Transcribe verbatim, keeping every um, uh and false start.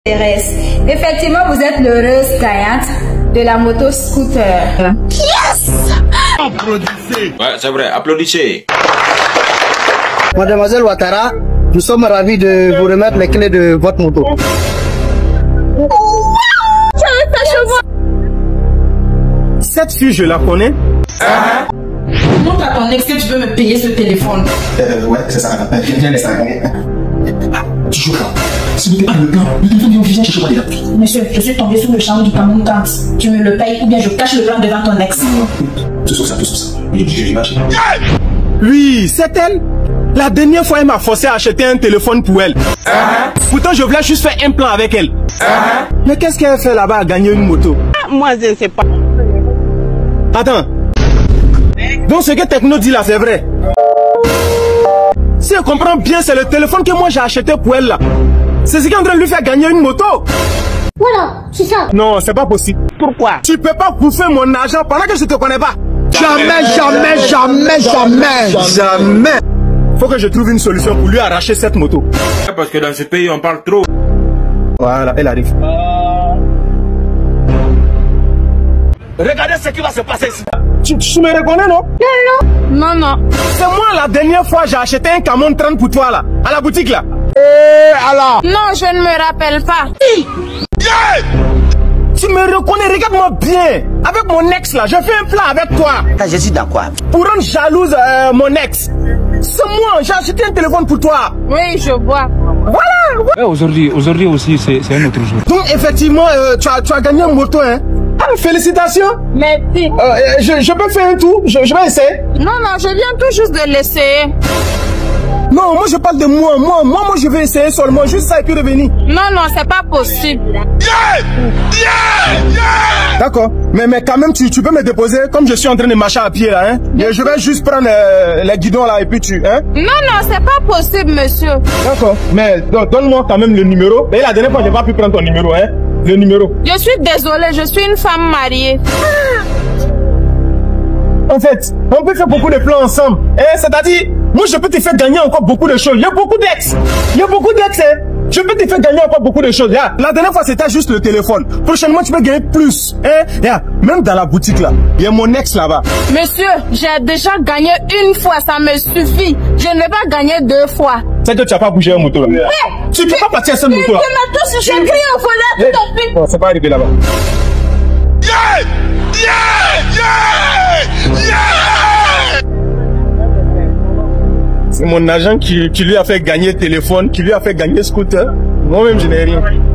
Effectivement, vous êtes l'heureuse gagnante de la moto scooter. Yes! Applaudissez! Ouais, c'est vrai, applaudissez. Mademoiselle Ouattara, nous sommes ravis de vous remettre les clés de votre moto. Cette fille, je la connais. Ah. Montre à ton ex que tu veux me payer ce téléphone. Euh, ouais, c'est ça. Viens, viens, laisse Ah, tu joues là. Si vous n'êtes pas le plan, le téléphone vient viens chercher moi déjà. Monsieur, je suis tombé sous le charme du Cameroun quand tu me le payes ou bien je cache le plan devant ton ex. Tout ça, tout ça. J'ai l'image. Oui, c'est elle. La dernière fois, elle m'a forcé à acheter un téléphone pour elle. Ah. Pourtant, je voulais juste faire un plan avec elle. Ah. Mais qu'est-ce qu'elle fait là-bas à gagner une moto? Moi, je ne sais pas. Attends. Donc ce que Techno dit là, c'est vrai. Si elle comprend bien, c'est le téléphone que moi j'ai acheté pour elle là. C'est ce qui est en train de lui faire gagner une moto. Voilà, c'est ça. Non, c'est pas possible. Pourquoi? Tu peux pas bouffer mon argent pendant que je te connais pas. Jamais, jamais, jamais, jamais, jamais. Faut que je trouve une solution pour lui arracher cette moto. Parce que dans ce pays, on parle trop. Voilà, elle arrive. Regardez ce qui va se passer ici. Tu, tu me reconnais, non? Non, non. Non, non. C'est moi la dernière fois j'ai acheté un Camon trente pour toi là, à la boutique là. Eh, alors. Non, je ne me rappelle pas. Yeah! Tu me reconnais, regarde-moi bien. Avec mon ex là, je fais un plan avec toi. Je suis d'accord. Pour rendre jalouse euh, mon ex. C'est moi, j'ai acheté un téléphone pour toi. Oui, je vois. Voilà. Ouais, aujourd'hui, aujourd'hui aussi, c'est un autre jour. Donc effectivement, euh, tu, as, tu as gagné une moto, hein. Ah, félicitations. Merci. Euh, je, je peux faire un tour, je, je vais essayer. Non, non, je viens tout juste de l'essayer. Non, moi je parle de moi, moi, moi, moi je vais essayer seulement, juste ça et puis revenir. Non, non, c'est pas possible. Yeah! Yeah! Yeah! D'accord, mais, mais quand même tu, tu peux me déposer comme je suis en train de marcher à pied là, hein. Et je vais juste prendre euh, les guidons là et puis tu, hein. Non, non, c'est pas possible, monsieur. D'accord, mais donne-moi quand même le numéro. Mais la dernière fois j'ai pas pu prendre ton numéro, hein. Le numéro. Je suis désolée, je suis une femme mariée. En fait, on peut faire beaucoup de plans ensemble. Eh, c'est-à-dire, moi je peux te faire gagner encore beaucoup de choses. Il y a beaucoup d'ex. Il y a beaucoup d'ex, hein. Je peux te faire gagner encore beaucoup de choses. Yeah. La dernière fois c'était juste le téléphone. Prochainement tu peux gagner plus. Hein? Yeah. Même dans la boutique là, il y a mon ex là-bas. Monsieur, j'ai déjà gagné une fois, ça me suffit. Je ne vais pas gagner deux fois. C'est que tu n'as pas bougé un moto là. Ouais. Tu ne peux pas partir à cette moto là. J'ai crié au volet tout à fait. Bon, c'est pas arrivé là-bas. Yeah! Yeah! Yeah! Yeah! C'est mon agent qui, qui lui a fait gagner téléphone, qui lui a fait gagner scooter. Moi-même, je n'ai rien.